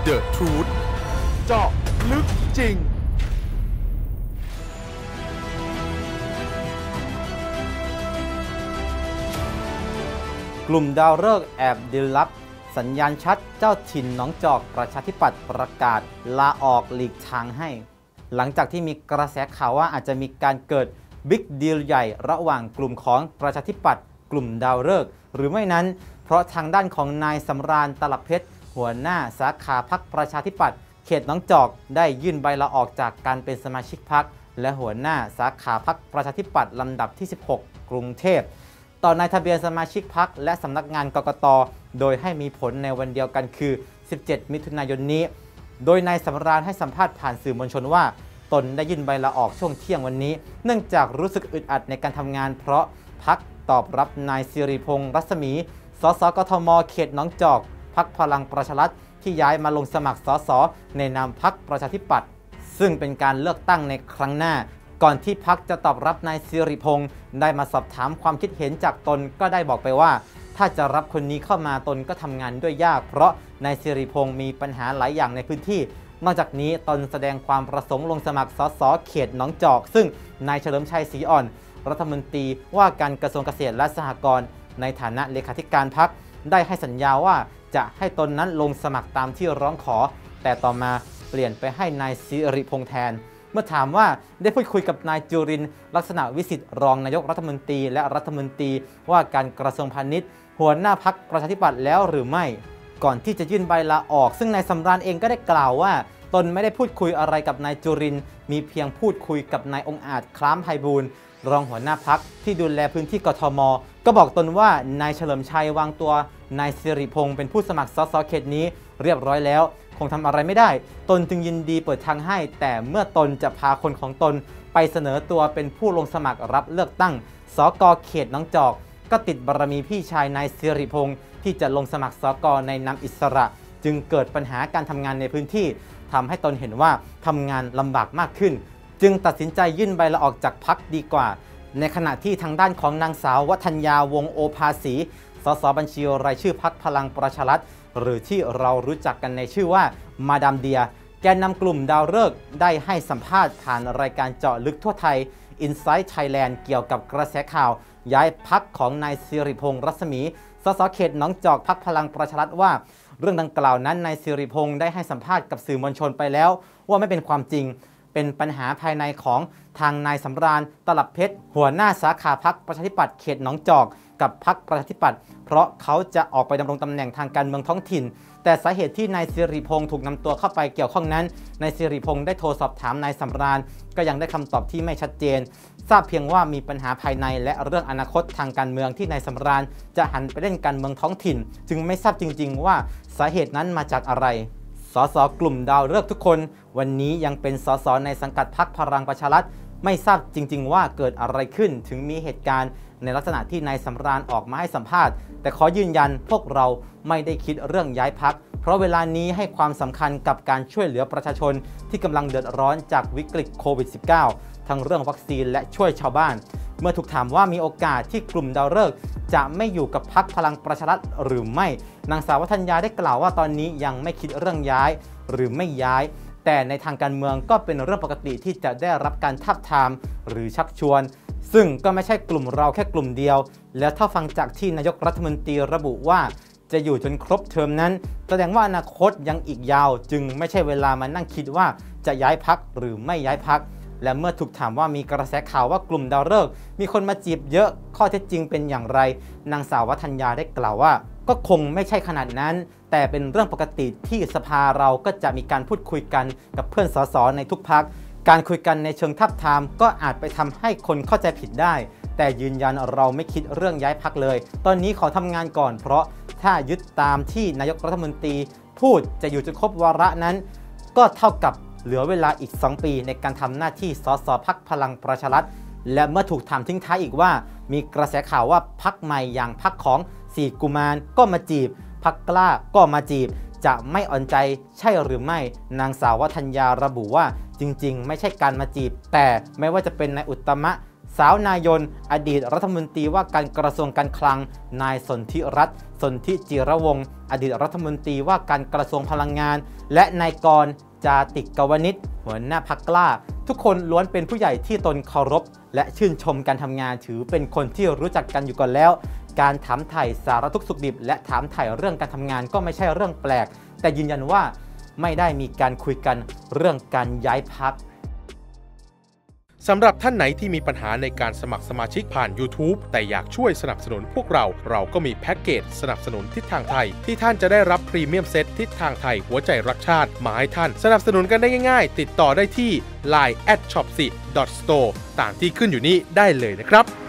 The Truth เจาะลึกจริงกลุ่มดาวฤกษ์แอบดิลลับสัญญาณชัดเจ้าถิ่นหนองจอกประชาธิปัตย์ประกาศลาออกหลีกทางให้หลังจากที่มีกระแสข่าวว่าอาจจะมีการเกิดบิ๊กดีลใหญ่ระหว่างกลุ่มของประชาธิปัตย์กลุ่มดาวฤกษ์หรือไม่นั้นเพราะทางด้านของนายสำราญตลับเพชรหัวหน้าสาขาพรรคประชาธิปัตย์เขตหนองจอกได้ยื่นใบลาออกจากการเป็นสมาชิกพรรคและหัวหน้าสาขาพรรคประชาธิปัตย์ลำดับที่ 16 กรุงเทพต่อนายทะเบียนสมาชิกพรรคและสำนักงานกกต.โดยให้มีผลในวันเดียวกันคือ 17 มิถุนายนนี้โดยนายสำราญให้สัมภาษณ์ผ่านสื่อมวลชนว่าตนได้ยื่นใบลาออกช่วงเที่ยงวันนี้เนื่องจากรู้สึกอึดอัดในการทำงานเพราะพรรคตอบรับนายสิริพงษ์รัศมีสสกทมเขตหนองจอกพรรคพลังประชารัฐที่ย้ายมาลงสมัครสสในนามพรรคประชาธิปัตย์ซึ่งเป็นการเลือกตั้งในครั้งหน้าก่อนที่พรรคจะตอบรับนายสิริพงษ์ได้มาสอบถามความคิดเห็นจากตนก็ได้บอกไปว่าถ้าจะรับคนนี้เข้ามาตนก็ทำงานด้วยยากเพราะนายสิริพงษ์มีปัญหาหลายอย่างในพื้นที่นอกจากนี้ตนแสดงความประสงค์ลงสมัครสสเขตหนองจอกซึ่งนายเฉลิมชัยศรีอ่อนรัฐมนตรีว่าการกระทรวงเกษตรและสหกรณ์ในฐานะเลขาธิการพรรคได้ให้สัญญาว่าจะให้ตนนั้นลงสมัครตามที่ร้องขอแต่ต่อมาเปลี่ยนไปให้นายสิริพงษ์แทนเมื่อถามว่าได้พูดคุยกับนายจุรินทร์ลักษณะวิสิทธิ์รองนายกรัฐมนตรีและรัฐมนตรีว่าการกระทรวงพาณิชย์หัวหน้าพรรคประชาธิปัตย์แล้วหรือไม่ก่อนที่จะยื่นใบลาออกซึ่งนายสำราญเองก็ได้กล่าวว่าตนไม่ได้พูดคุยอะไรกับนายจุรินทร์มีเพียงพูดคุยกับนายองค์อาจคล้ามไพบูลย์รองหัวหน้าพรรคที่ดูแลพื้นที่กทมก็บอกตนว่านายเฉลิมชัยวางตัวนายสิริพงษ์เป็นผู้สมัครสสเขตนี้เรียบร้อยแล้วคงทำอะไรไม่ได้ตนจึงยินดีเปิดทางให้แต่เมื่อตนจะพาคนของตนไปเสนอตัวเป็นผู้ลงสมัครรับเลือกตั้งสกเขตหนองจอกก็ติดบารมีพี่ชายนายสิริพงษ์ที่จะลงสมัครสกในนามอิสระจึงเกิดปัญหาการทำงานในพื้นที่ทำให้ตนเห็นว่าทำงานลำบากมากขึ้นจึงตัดสินใจยื่นใบลาออกจากพรรคดีกว่าในขณะที่ทางด้านของนางสาววัฒนยาวงศ์โอภาสีสสบัญชีรายชื่อพรรคพลังประชารัฐหรือที่เรารู้จักกันในชื่อว่ามาดามเดียแกนนำกลุ่มดาวฤกษ์ได้ให้สัมภาษณ์ผ่านรายการเจาะลึกทั่วไทย Inside Thailand เกี่ยวกับกระแสข่าวย้ายพรรคของนายสิริพงษ์รัศมีสสเขตหนองจอกพรรคพลังประชารัฐว่าเรื่องดังกล่าวนั้นนายสิริพงษ์ได้ให้สัมภาษณ์กับสื่อมวลชนไปแล้วว่าไม่เป็นความจริงเป็นปัญหาภายในของทางนายสำราญตลับเพชรหัวหน้าสาขาพรรคประชาธิปัตย์เขตหนองจอกกับพรรคประชาธิปัตย์เพราะเขาจะออกไปดำรงตำแหน่งทางการเมืองท้องถิ่นแต่สาเหตุที่นายสิริพงษ์ถูกนำตัวเข้าไปเกี่ยวข้องนั้นนายสิริพงษ์ได้โทรสอบถามนายสำราญก็ยังได้คำตอบที่ไม่ชัดเจนทราบเพียงว่ามีปัญหาภายในและเรื่องอนาคตทางการเมืองที่นายสำราญจะหันไปเล่นการเมืองท้องถิ่นจึงไม่ทราบจริงๆว่าสาเหตุนั้นมาจากอะไรสสกลุ่มดาวฤกษ์ทุกคนวันนี้ยังเป็นสสในสังกัดพรรคพลังประชารัฐไม่ทราบจริงๆว่าเกิดอะไรขึ้นถึงมีเหตุการณ์ในลักษณะที่นายสำราญออกมาให้สัมภาษณ์แต่ขอยืนยันพวกเราไม่ได้คิดเรื่องย้ายพรรคเพราะเวลานี้ให้ความสำคัญกับการช่วยเหลือประชาชนที่กำลังเดือดร้อนจากวิกฤตโควิด -19 ทั้งเรื่องวัคซีนและช่วยชาวบ้านเมื่อถูกถามว่ามีโอกาสที่กลุ่มดาวฤกษ์จะไม่อยู่กับพรรคพลังประชารัฐหรือไม่นางสาววัฒนยาได้กล่าวว่าตอนนี้ยังไม่คิดเรื่องย้ายหรือไม่ย้ายแต่ในทางการเมืองก็เป็นเรื่องปกติที่จะได้รับการทาบทามหรือชักชวนซึ่งก็ไม่ใช่กลุ่มเราแค่กลุ่มเดียวแล้วถ้าฟังจากที่นายกรัฐมนตรีระบุว่าจะอยู่จนครบเทอมนั้นแสดงว่าอนาคตยังอีกยาวจึงไม่ใช่เวลามานั่งคิดว่าจะย้ายพรรคหรือไม่ย้ายพรรคและเมื่อถูกถามว่ามีกระแสข่าวว่ากลุ่มดาวฤกษ์มีคนมาจีบเยอะข้อเท็จจริงเป็นอย่างไรนางสาววัฒนยาได้กล่าวว่าก็คงไม่ใช่ขนาดนั้นแต่เป็นเรื่องปกติที่สภาเราก็จะมีการพูดคุยกันกับเพื่อนสสในทุกพรรคการคุยกันในเชิงทับทามก็อาจไปทำให้คนเข้าใจผิดได้แต่ยืนยันเราไม่คิดเรื่องย้ายพรรคเลยตอนนี้ขอทำงานก่อนเพราะถ้ายึดตามที่นายกรัฐมนตรีพูดจะอยู่จนครบวาระนั้นก็เท่ากับเหลือเวลาอีก2 ปีในการทำหน้าที่สสพรรคพลังประชารัฐและเมื่อถูกถามทิ้งท้ายอีกว่ามีกระแสข่าวว่าพรรคใหม่อย่างพรรคของ4กุมารก็มาจีบพรรคกล้าก็มาจีบจะไม่อ่อนใจใช่หรือไม่นางสาววัฒนยาระบุว่าจริงๆไม่ใช่การมาจีบแต่ไม่ว่าจะเป็นนายอุตตมะสาวนายนอดีตรัฐมนตรีว่าการกระทรวงการคลังนายสนธิรัตน์สนธิจิรวงศ์อดีตรัฐมนตรีว่าการกระทรวงพลังงานและนายกรณ์จาติกวณิชหัวหน้าพรรคกล้าทุกคนล้วนเป็นผู้ใหญ่ที่ตนเคารพและชื่นชมการทำงานถือเป็นคนที่รู้จักกันอยู่ก่อนแล้วการถามไถ่สารทุกข์สุขดิบและถามไถ่เรื่องการทำงานก็ไม่ใช่เรื่องแปลกแต่ยืนยันว่าไม่ได้มีการคุยกันเรื่องการย้ายพรรคสำหรับท่านไหนที่มีปัญหาในการสมัครสมาชิกผ่าน YouTube แต่อยากช่วยสนับสนุนพวกเราก็มีแพ็กเกจสนับสนุนทิศทางไทยที่ท่านจะได้รับพรีเมียมเซตทิศทางไทยหัวใจรักชาติมาให้ท่านสนับสนุนกันได้ง่ายๆติดต่อได้ที่ line @shopsi.store ตามที่ขึ้นอยู่นี้ได้เลยนะครับ